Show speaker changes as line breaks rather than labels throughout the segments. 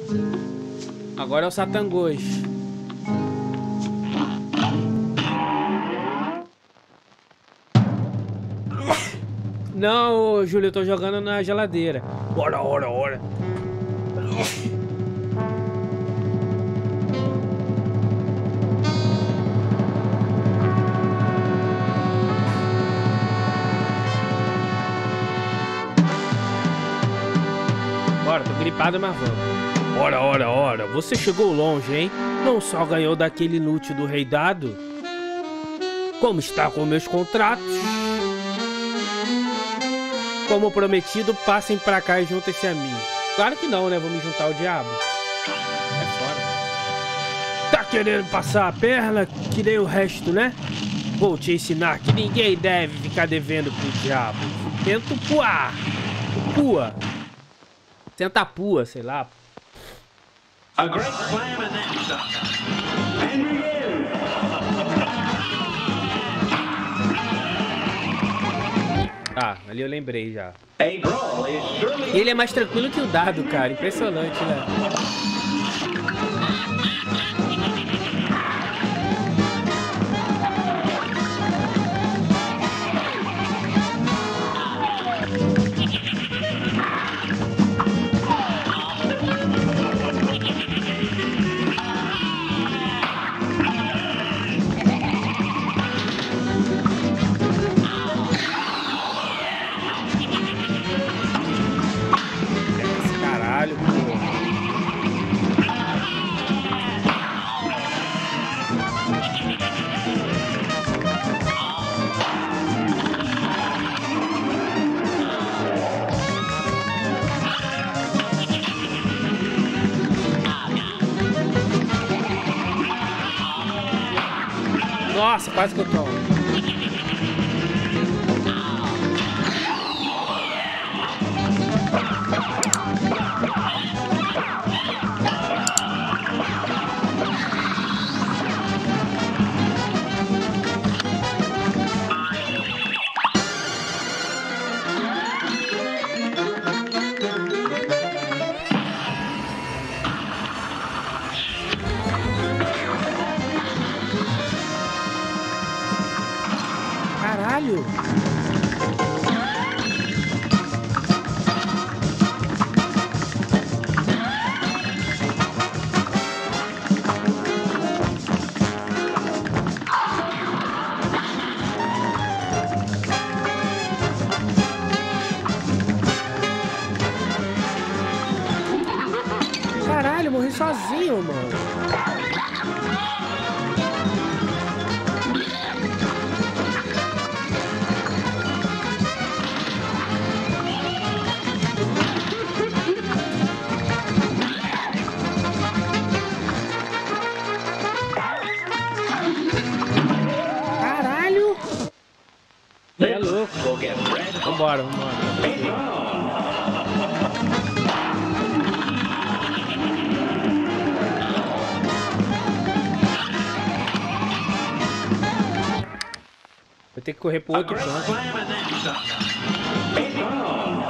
Agora é o Satangos. Não, Júlio, eu tô jogando na geladeira. Bora. Bora, tô gripado, mas vamos. Ora. Você chegou longe, hein? Não só ganhou daquele inútil do Rei Dado, como está com meus contratos. Como prometido, passem pra cá e juntem-se a mim. Claro que não, né? Vou me juntar ao diabo. É fora. Tá querendo passar a perna que nem o resto, né? Vou te ensinar que ninguém deve ficar devendo pro diabo. Tenta pua. Tenta pua, sei lá.
A great slam and then some. And begin.
Ah, ali eu lembrei já.
A brawl is surely.
Ele é mais tranquilo que o dado, cara. Impressionante, né? Caralho, pô. Nossa, quase que eu tomo. Caralho! Caralho, eu morri sozinho, mano. Caralho! É louco.
We'll get red hot.
Vambora. Vou ter que correr pro
A
outro
great
canto.
slam and then some. It's on.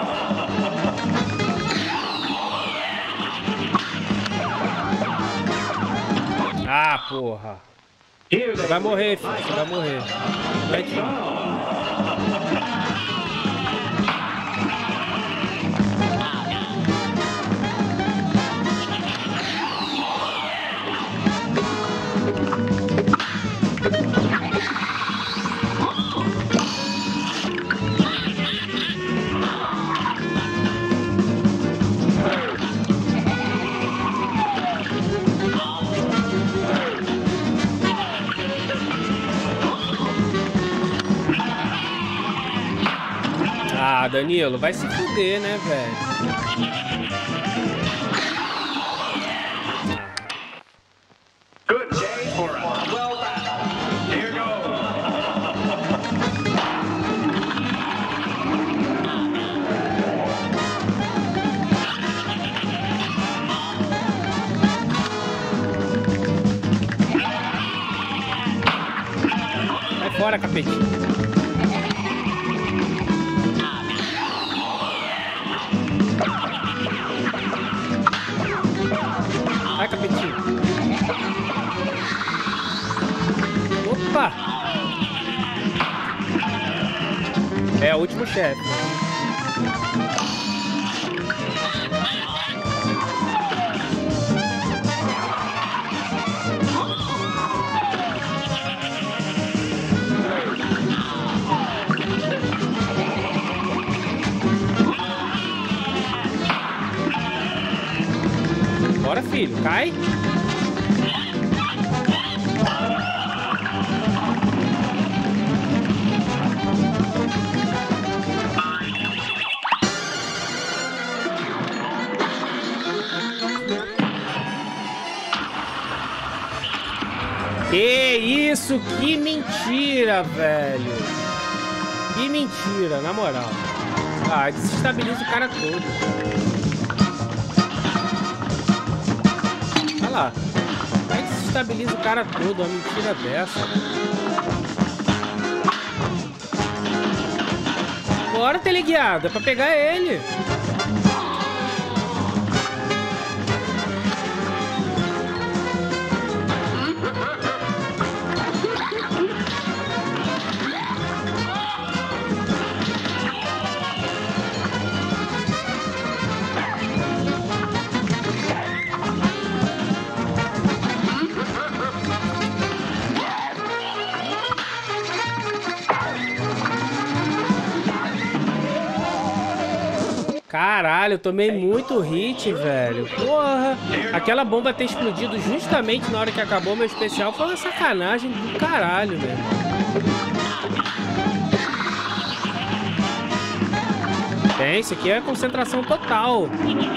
Ah, porra.
Here
Você
they
vai morrer, filho. Você vai morrer. Vai
It's
te...
on.
Ah, Danilo, vai se fuder, né, velho?
Good day for us. Well done. Here goes.
Vai fora, capetinho. Vai, capetinho. Opa! É o último chefe. Bora, filho, cai. Que isso, que mentira, velho. Que mentira, na moral. Ah, desestabiliza o cara todo. Olha lá. Aí desestabiliza o cara todo, uma mentira dessa. Bora, teleguiado, é pra pegar ele. Caralho, eu tomei muito hit, velho. Porra, aquela bomba ter explodido justamente na hora que acabou meu especial foi uma sacanagem do caralho, velho. Tem, isso aqui é concentração total.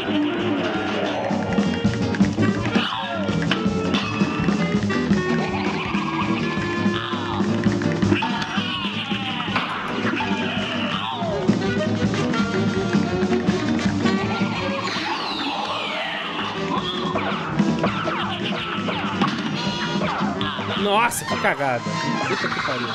Nossa, que cagada. Puta que pariu.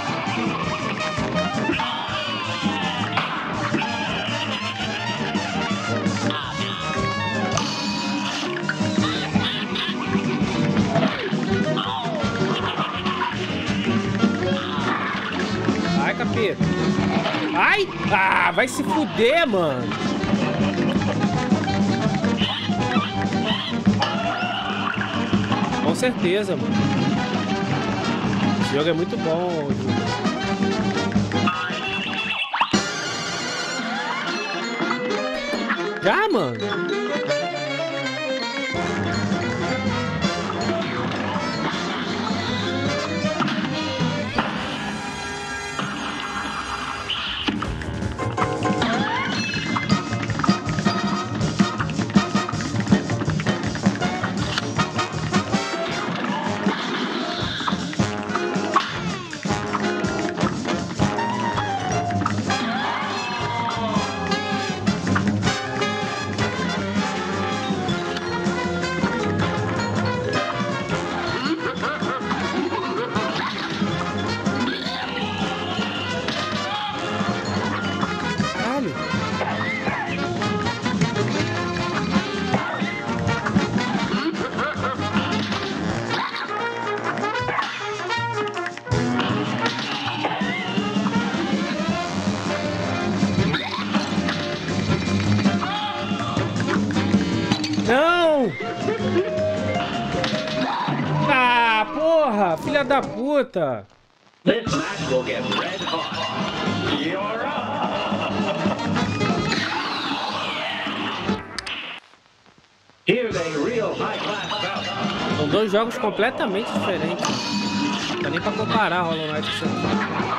Ai, capeta. Ai! Ah, vai se fuder, mano. Com certeza, mano. Esse jogo é muito bom, Júlio. Já, mano? Não! Ah, porra! Filha da puta!
This match will get red hot. You're up. Here's a real high-class bout.
São dois jogos completamente diferentes. Não dá nem pra comparar Hollow Knight com isso aqui.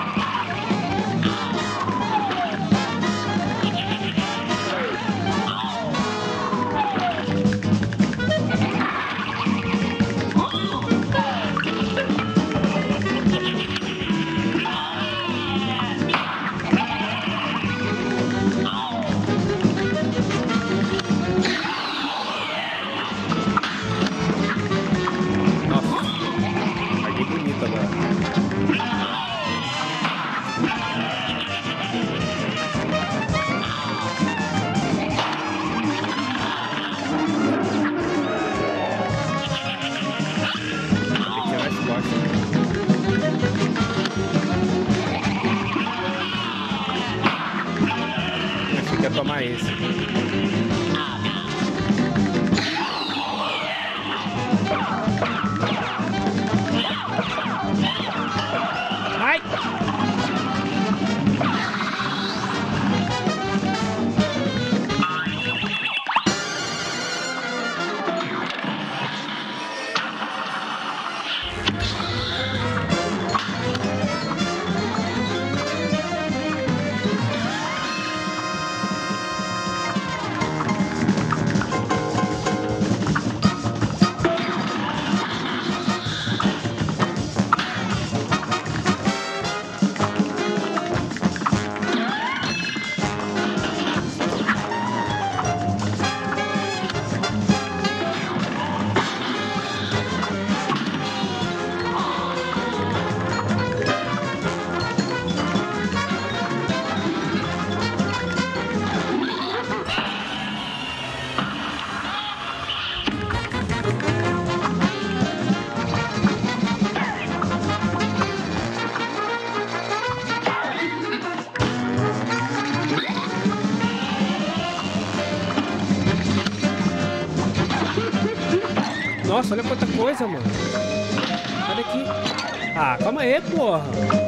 Nossa, olha quanta coisa, mano. Olha aqui. Ah, calma aí, porra.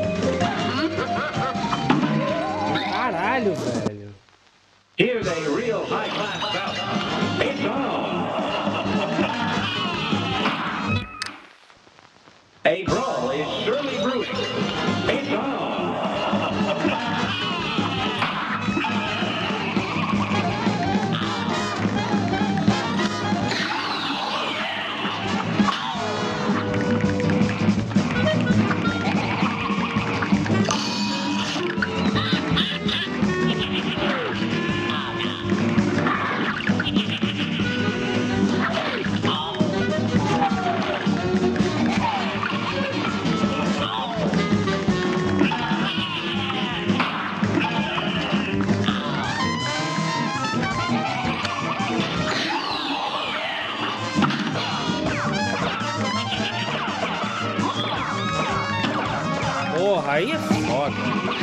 Caralho, velho.
Here's a real high-class bout. It's on. A brawl is surely brewing. It's on.
Porra, aí é foda.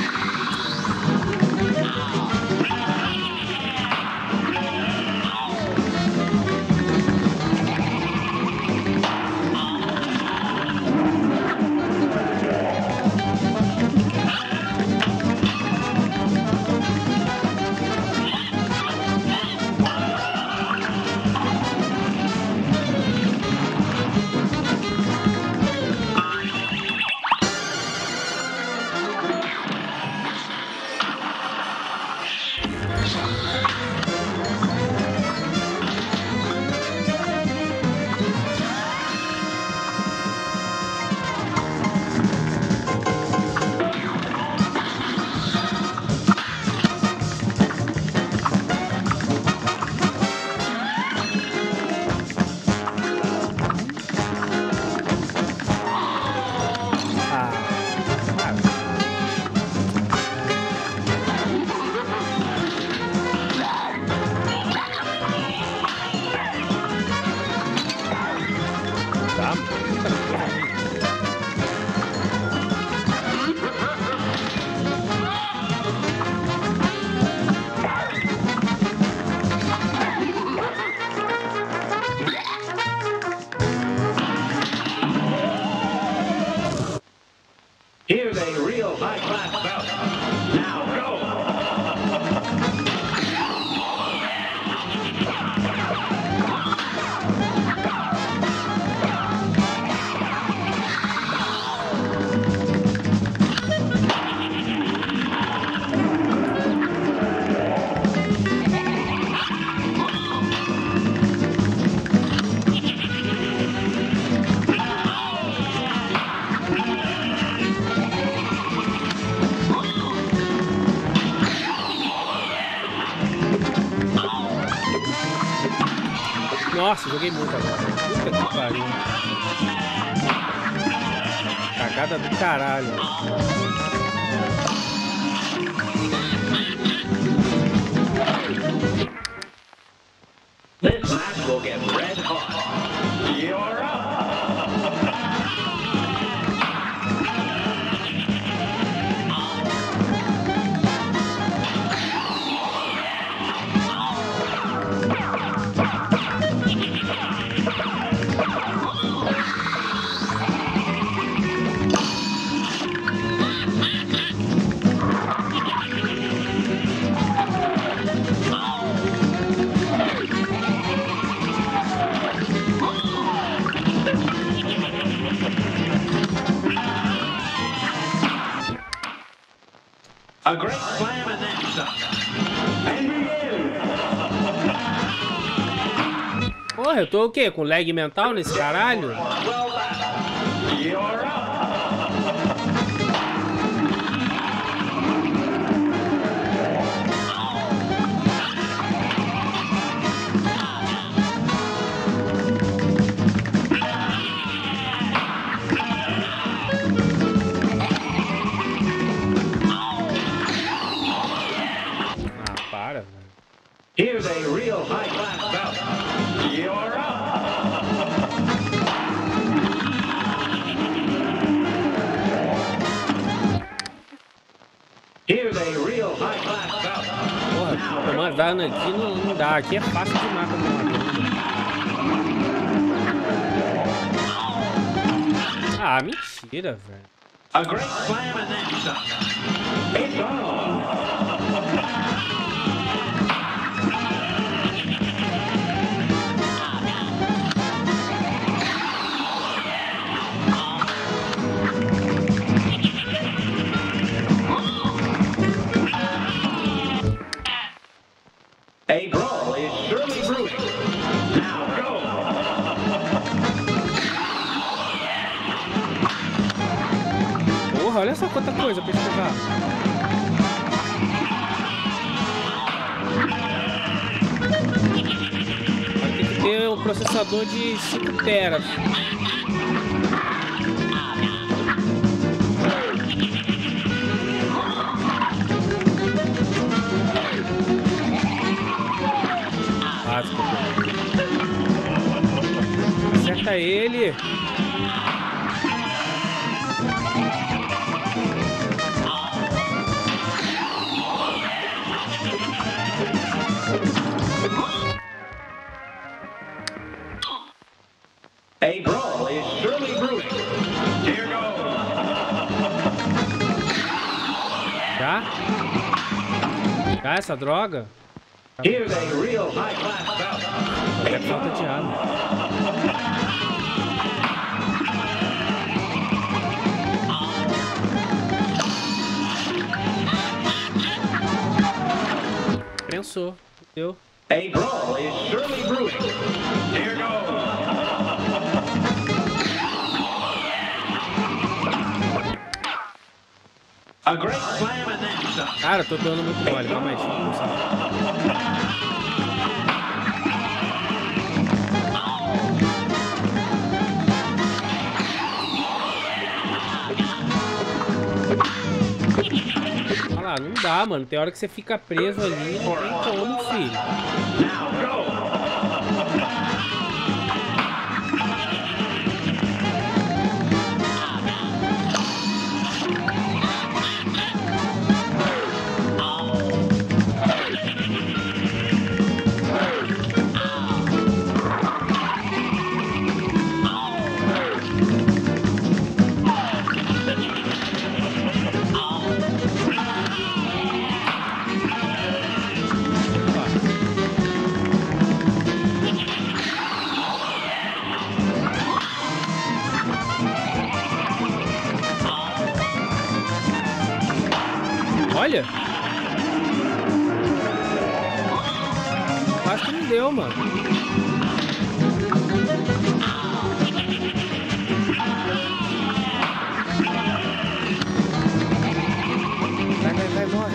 Here's a real high-class bout. Now go.
Nossa, joguei muito agora. Puta que pariu. Cagada do caralho.
This match will get red hot. You're up. A great slam and then sucker. And begin.
Porra, eu tô o quê? Com lag mental nesse caralho?
Well done. You're up. Here's a real high-class bout. You're up. Here's a real high-class bout.
Porra, tomar dano aqui não dá. Aqui é fácil demais pra tomar dano. Ah, mentira, velho.
A great slam and then some. It's on. A brawl is surely brewing. Now go.
Porra, olha só quanta coisa pra escovar. Vai ter que ter um processador de 5 teras. Acerta ele.
A brawl is surely brewing. Here goes.
Já? Já essa droga?
Here's a real high-class bout.
É falta de água. Prensou, deu.
A brawl is surely brewing. Here goes. A great slam and then some.
Cara, tô dando muito mole, calma aí, deixa eu começar. Olha lá, não dá, mano. Tem hora que você fica preso ali, não tem como, filho.
Now go.
Olha! Acho que não deu, mano. Vai, morre.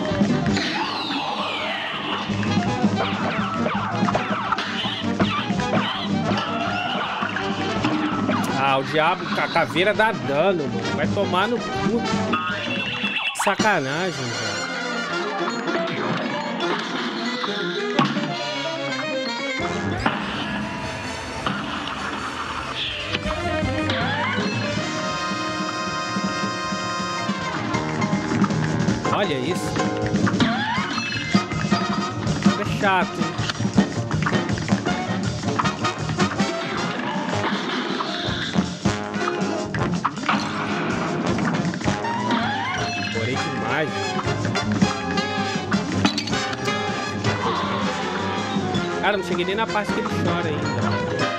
Ah, o diabo, a caveira dá dano, mano. Vai tomar no cu. Sacanagem, velho. Olha isso. É chato, hein? Demorei demais. Cara, não cheguei nem na parte que ele chora ainda.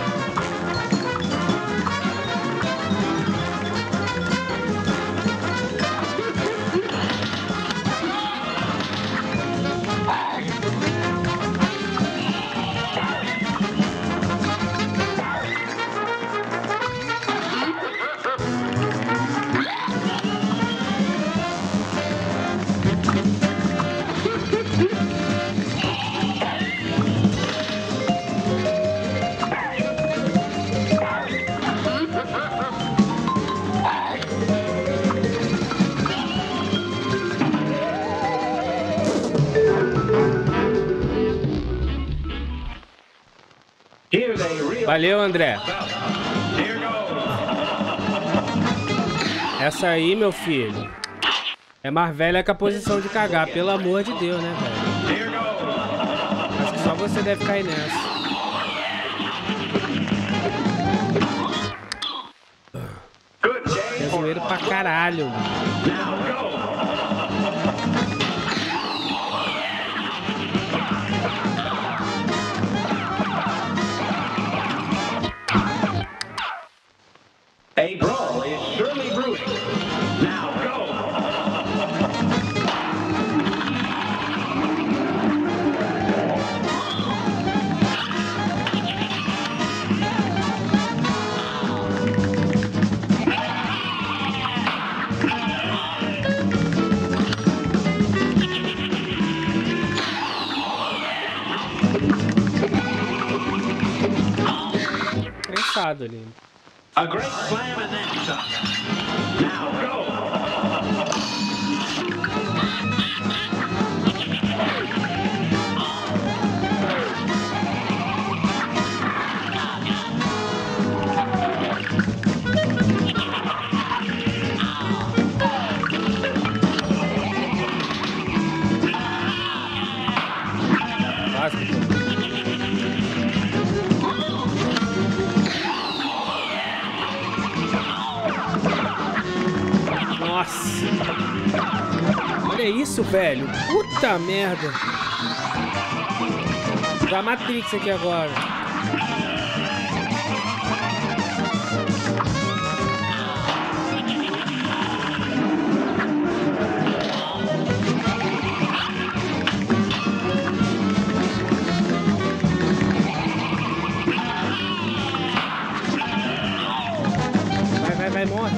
Valeu, André. Essa aí, meu filho, é mais velha que a posição de cagar, pelo amor de Deus, né, velho? Acho que só você deve cair nessa.
Good
caralho.
Now go. A brawl is surely brewing. Now go.
Prensado ali.
A great slam and then some. Now go.
Clássico. Nossa. Olha isso, velho. Puta merda. Da Matrix aqui agora. Vai, morre.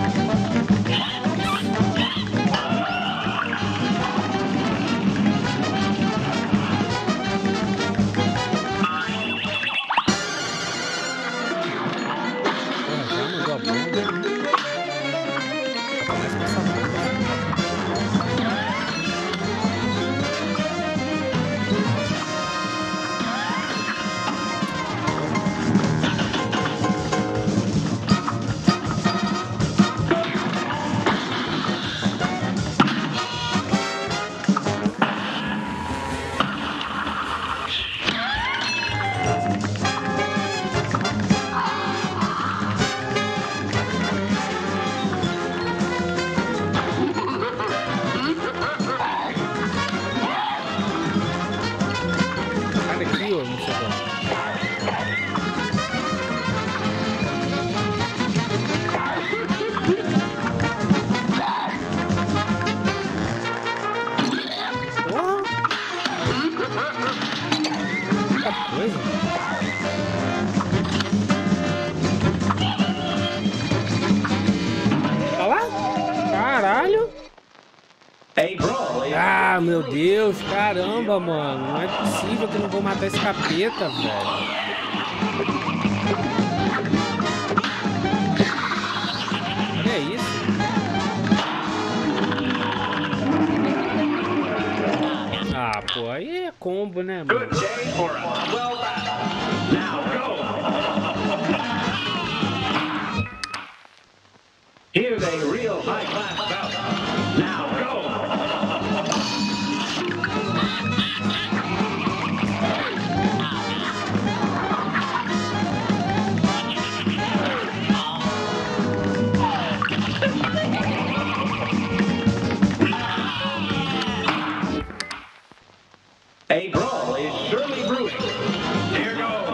Ah, meu Deus, caramba, mano. Não é possível que eu não vou matar esse capeta, velho. Olha isso. Ah, pô, aí é combo, né, mano?
Good day for us. Well done. Now go. Here's a real high-class bout. Now go. A brawl is surely brewing. Here goes.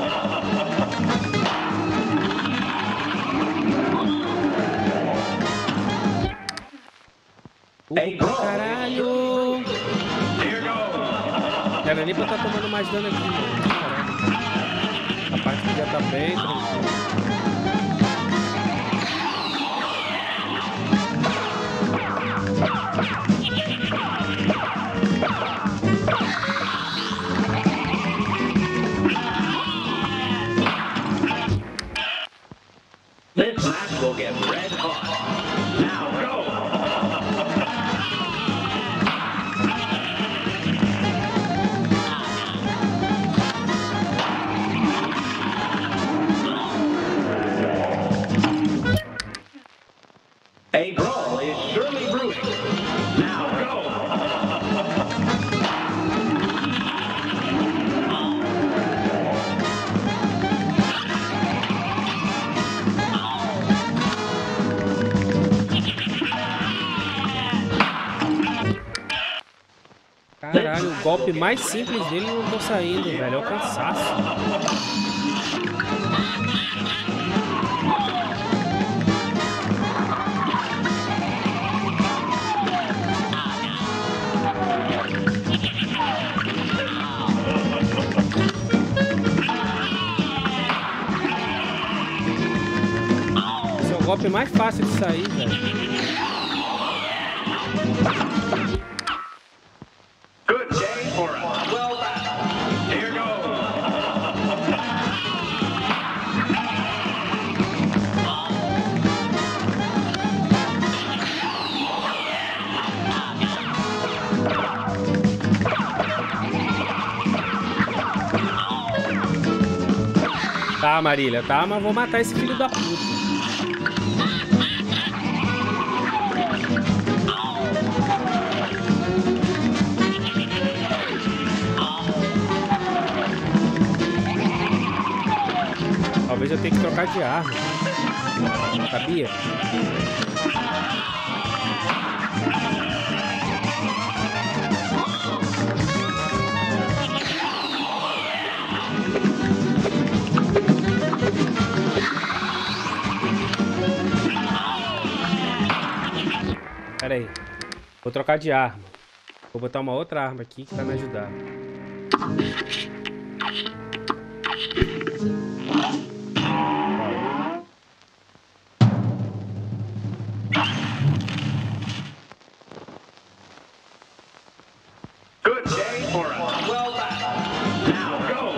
Caralho!
Here goes.
Não era nem pra estar tomando mais dano aqui, mano. Caralho. A parte já tá bem tranquila.
This match will get red hot. Now go.
Caralho, o golpe mais simples dele não tô saindo, velho. É o cansaço. Esse é o golpe mais fácil de sair, velho.
Good day for us. Well done. Here goes.
Tá, Marília, tá, mas vou matar esse filho da puta. Talvez eu tenha que trocar de arma. Sabia? Pera aí. Vou trocar de arma. Vou botar uma outra arma aqui que vai me ajudar.
Good day for us. Well done. Now go.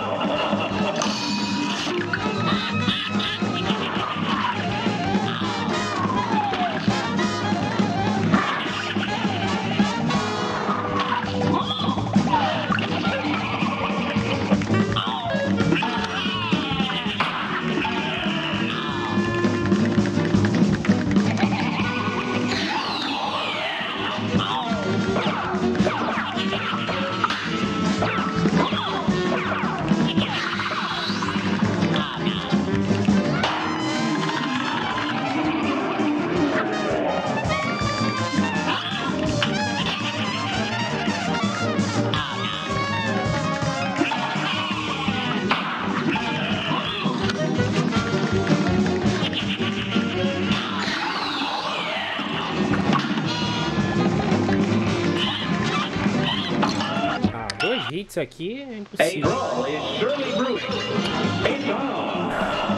Hits aqui é
A
impossível.
brawl is surely brewing. It's on.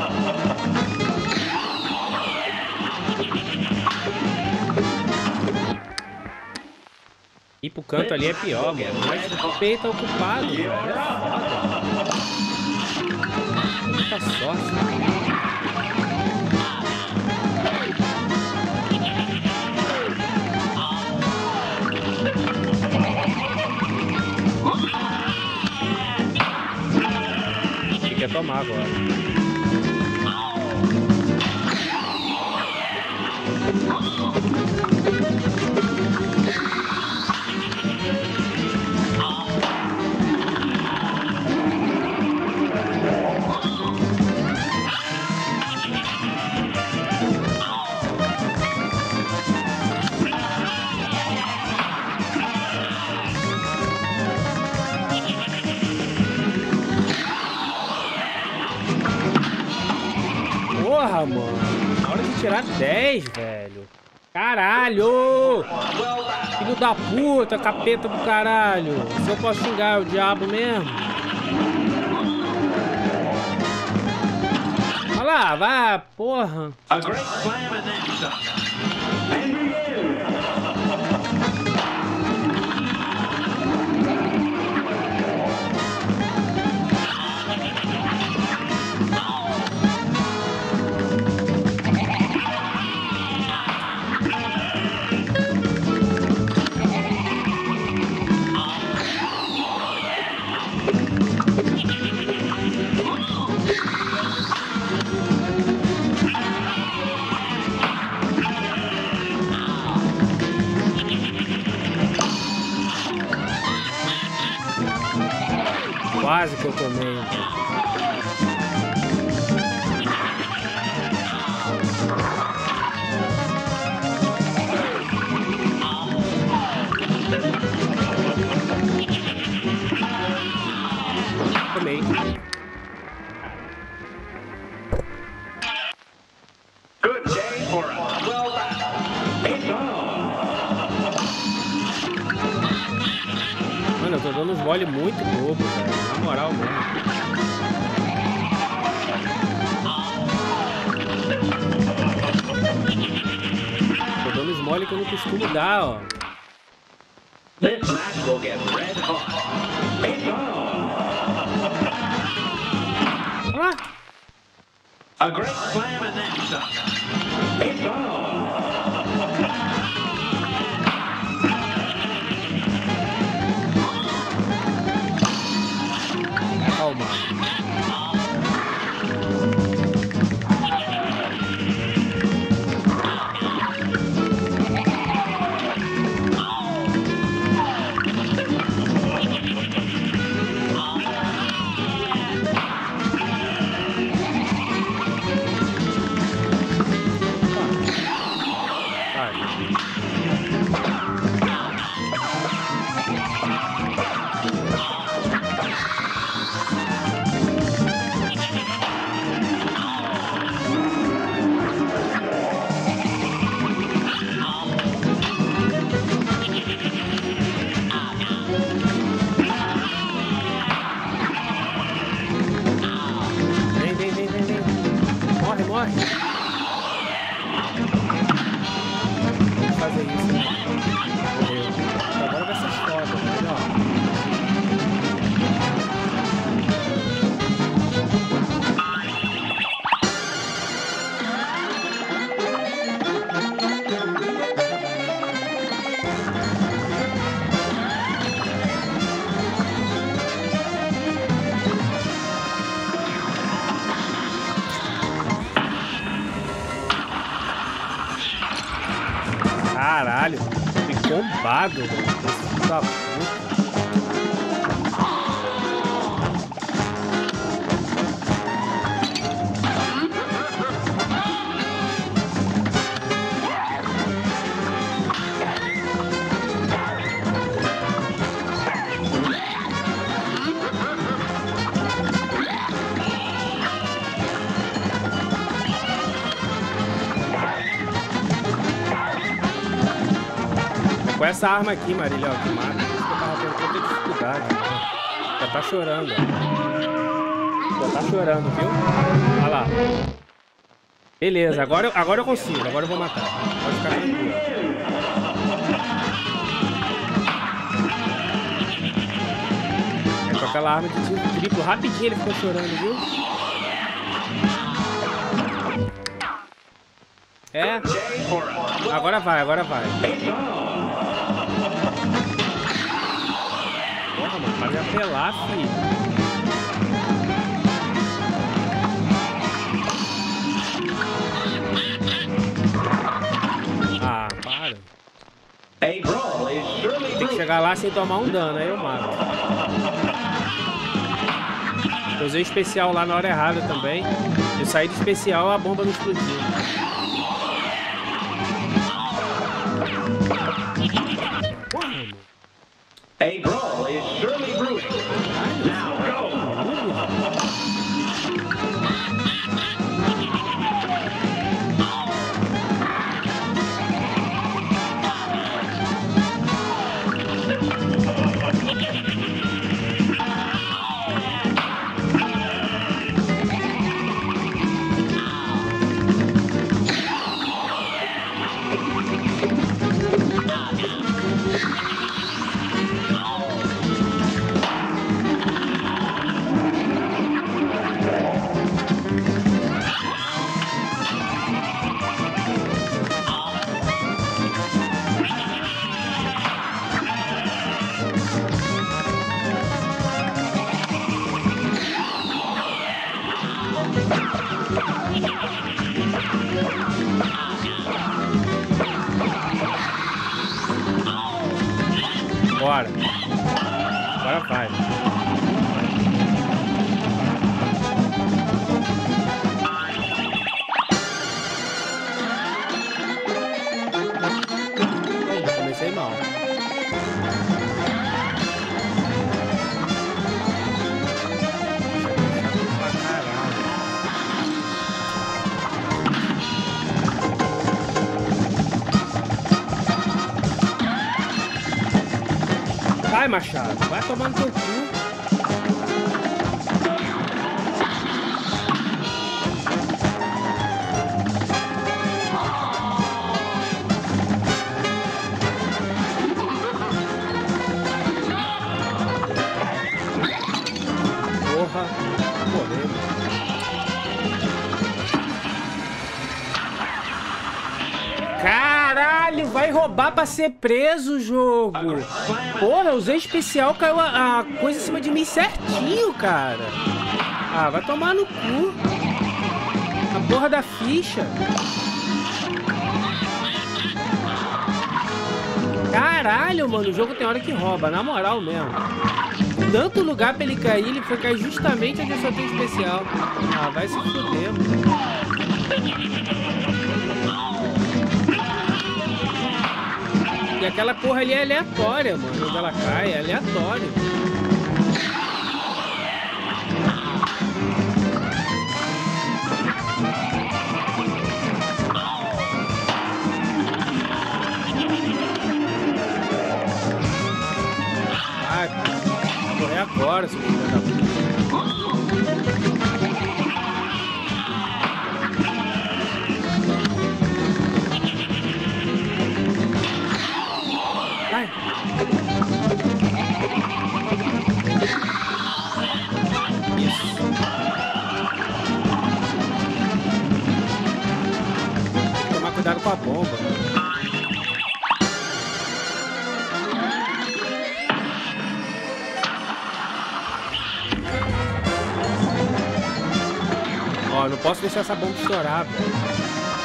Ir pro canto ali é pior, mano. Mas o peito tá ocupado, velho. É foda. Muita sorte. Quer tomar agora. Porra, mano. Na hora de tirar 10, velho. Caralho! Filho da puta, capeta do caralho. Se eu posso xingar, é o diabo mesmo. Olha lá, vai, porra.
A great slam and then some. And begin.
Quase que eu tomei. tô dando uns mole muito bobo, velho. Na moral mesmo. Tô dando os mole que eu não costumo dar, ó.
This match will get red hot.
Ah!
A great slam and then some. It's on.
Calma. Fazer isso, né? Morreu. Agora vai ser foda, né? Caralho, que combado, velho. Puta puta. Com essa arma aqui, Marília, ó, que mata. Eu tava tendo tanta dificuldade. Né? Já tá chorando, ó. Já tá chorando, viu? Olha lá. Beleza, agora eu consigo. Agora eu vou matar. Pode ficar tranquilo. É com aquela arma de tiro triplo. Rapidinho ele ficou chorando, viu? É. Agora vai, agora vai. Porra, mano, vai me apelar, filho. Ah, para. Tem que chegar lá sem tomar um dano, aí eu mato. Eu usei especial lá na hora errada também. Eu saí do especial, a bomba não explodiu.
A brawl is surely brewing. Now go.
Bora. Agora vai. Comecei mal. Vai, Machado. Vai tomar no teu cu. Porra. Morreu. Caralho, vai roubar pra ser preso o jogo. Porra, usei especial, caiu a coisa em cima de mim certinho, cara. Ah, vai tomar no cu. A porra da ficha. Caralho, mano, o jogo tem hora que rouba, na moral mesmo. Tanto lugar pra ele cair, ele foi cair justamente onde eu só tenho especial. Ah, vai se fuder, mano. E aquela porra ali é aleatória, mano. Onde ela cai, é aleatório. Ah, vou correr agora, seu filho da puta. Isso. Tem que tomar cuidado com a bomba. Ó, não posso deixar essa bomba estourar, velho.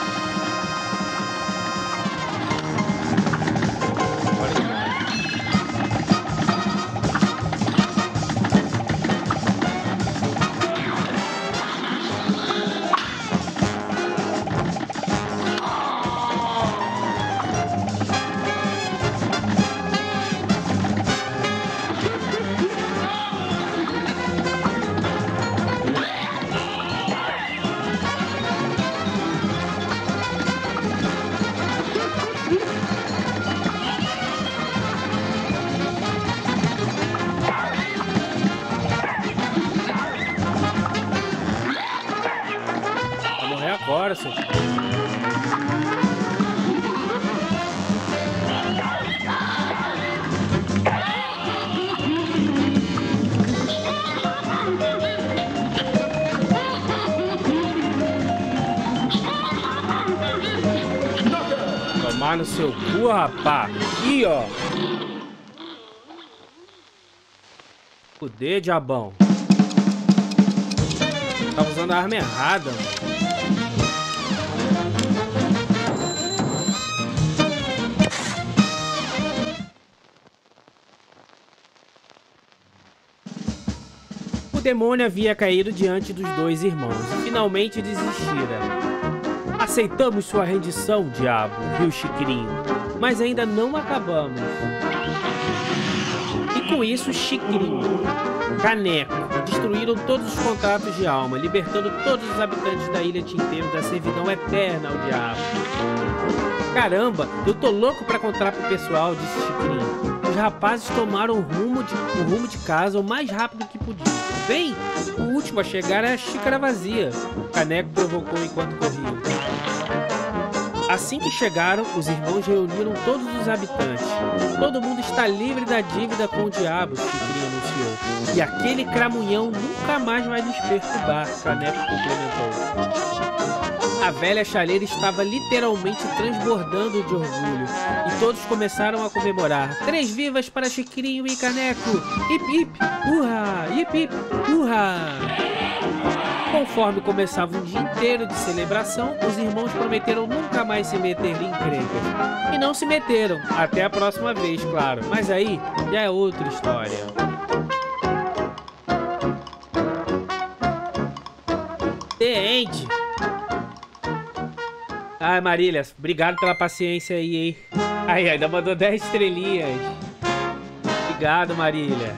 Agora, seu... Tomar no seu cu, rapá. Ih, ó. Fudê, diabão. Tá usando a arma errada, mano. O demônio havia caído diante dos dois irmãos e finalmente desistira. Aceitamos sua rendição, diabo, riu Chicrinho, mas ainda não acabamos. E com isso, Chicrinho, Caneco, destruíram todos os contratos de alma, libertando todos os habitantes da Ilha Tinteiro da servidão eterna ao diabo. Caramba, eu tô louco pra contar pro pessoal, disse Chicrinho. Os rapazes tomaram o rumo de casa o mais rápido que podiam. Bem, o último a chegar é a xícara vazia, Caneco provocou enquanto corriam. Assim que chegaram, os irmãos reuniram todos os habitantes. Todo mundo está livre da dívida com o diabo, Chicrinho anunciou. E aquele cramunhão nunca mais vai nos perturbar, Caneco complementou. A velha chaleira estava literalmente transbordando de orgulho, e todos começaram a comemorar. 3 vivas para Chicrinho e Caneco! Hip hip! Urra! Hip hip! Urra! Conforme começava um dia inteiro de celebração, os irmãos prometeram nunca mais se meter em encrencas. E não se meteram, até a próxima vez, claro. Mas aí já é outra história. The End. Ai, Marília, obrigado pela paciência aí, hein? Aí, ainda mandou 10 estrelinhas. Obrigado, Marília.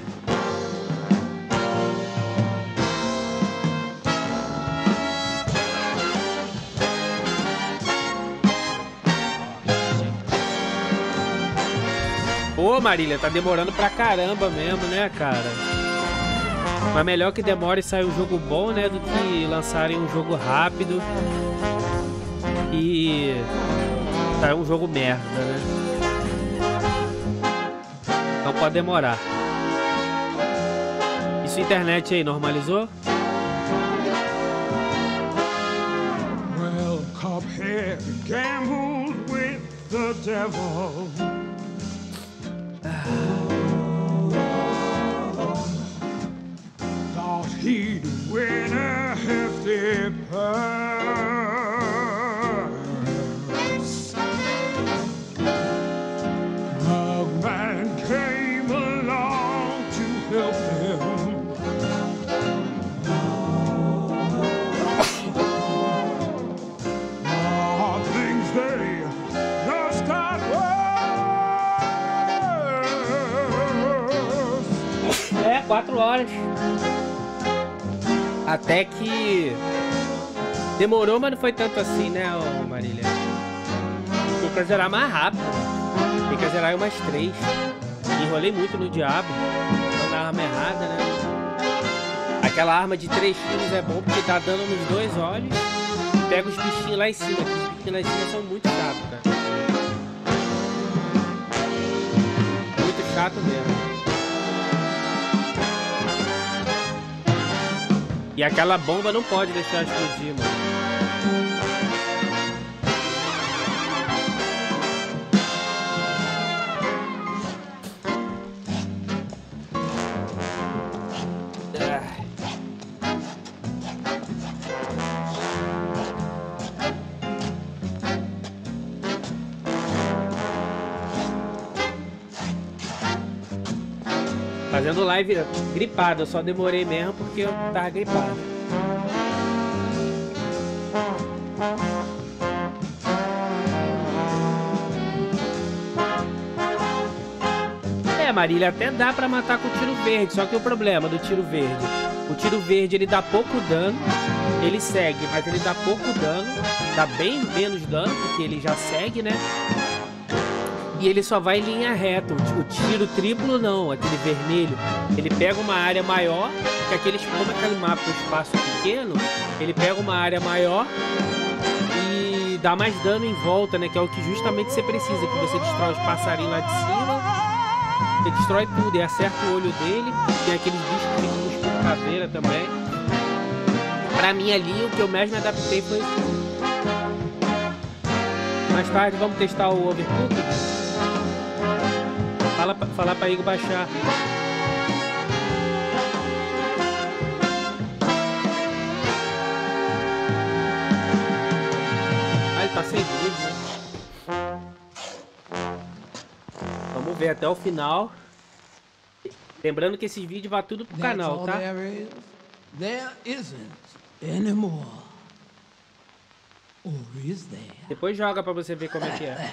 Pô, Marília, tá demorando pra caramba mesmo, né, cara? Mas melhor que demore e saia um jogo bom, né? Do que lançarem um jogo rápido e sair um jogo merda, né? Então pode demorar. E sua internet aí, normalizou?
Well, Cuphead gambled with the devil. Thought he'd win a hefty purse. Mugman came along to help him. Things they just got worse.
É, 4 horas. Até que demorou, mas não foi tanto assim, né, ô Marília? Tem que zerar mais rápido. Tem que zerar umas 3. Enrolei muito no diabo. Não na arma errada, né? Aquela arma de 3 tiros é bom porque tá dando nos 2 olhos. Pega os bichinhos lá em cima. Que os bichinhos lá em cima são muito chatos, cara. Muito chato mesmo. E aquela bomba não pode deixar explodir, mano. Fazendo live gripado, eu só demorei mesmo porque eu tava gripado. É, Marília, até dá pra matar com tiro verde, só que o problema do tiro verde, o tiro verde ele dá pouco dano, ele segue, mas ele dá pouco dano, dá bem menos dano, porque ele já segue, né? E ele só vai em linha reta. O tiro triplo não, aquele vermelho. Ele pega uma área maior, que aqueles, como aquele mapa com espaço pequeno, ele pega uma área maior e dá mais dano em volta, né? Que é o que justamente você precisa, que você destrói os passarinhos lá de cima, você destrói tudo e acerta o olho dele. Tem aqueles bichos que ficam com caveira também. Pra mim ali, o que eu mais me adaptei foi isso. Mais tarde vamos testar o Overcooked. Falar pra Igor baixar. Ah, ele tá sem luz, né? Vamos ver até o final. Lembrando que esses vídeos vão tudo pro canal, tá?
There isn't anymore. Or is there?
Depois joga pra você ver como é que é.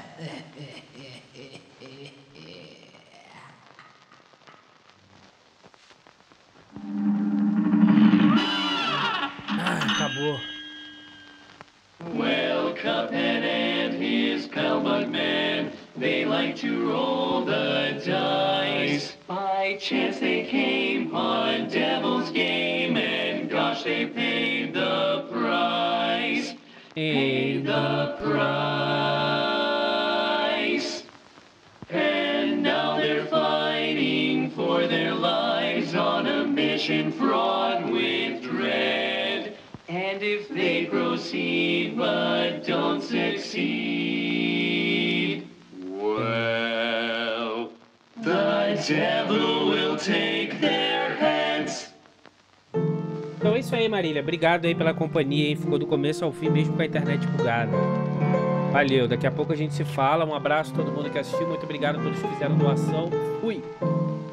Acabou.
Well, Cuphead and his pal Mugman, they like to roll the dice. By chance they came on Devil's Game, and gosh, they paid the price. Paid the price. And now they're fighting for their lives on a mission fraught with dread. And if they proceed but don't succeed, well, the devil will take their heads.
Então é isso aí, Marília. Obrigado aí pela companhia, hein? Ficou do começo ao fim mesmo com a internet bugada. Valeu, daqui a pouco a gente se fala. Um abraço a todo mundo que assistiu. Muito obrigado a todos que fizeram doação. Fui!